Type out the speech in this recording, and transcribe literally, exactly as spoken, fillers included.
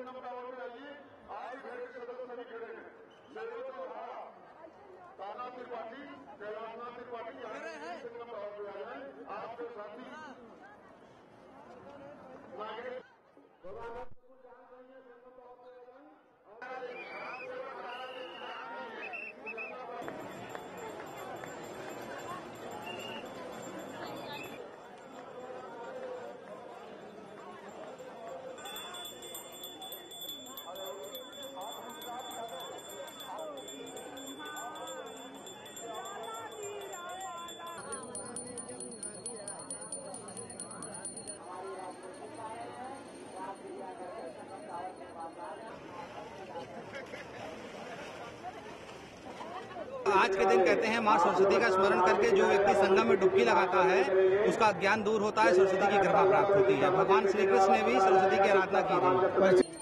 संगम tower में आइए, आज घर के सदस्य सभी खड़े हैं। मेरे को हमारा ताना त्रिपाठी, कैलाशनाथ त्रिपाठी यहाँ संगम टावर में आ जाए। आपके साथी नागरिक आज के दिन कहते हैं माँ सरस्वती का स्मरण करके जो व्यक्ति संगम में डुबकी लगाता है उसका ज्ञान दूर होता है, सरस्वती की कृपा प्राप्त होती है। भगवान श्री कृष्ण ने भी सरस्वती की आराधना की थी।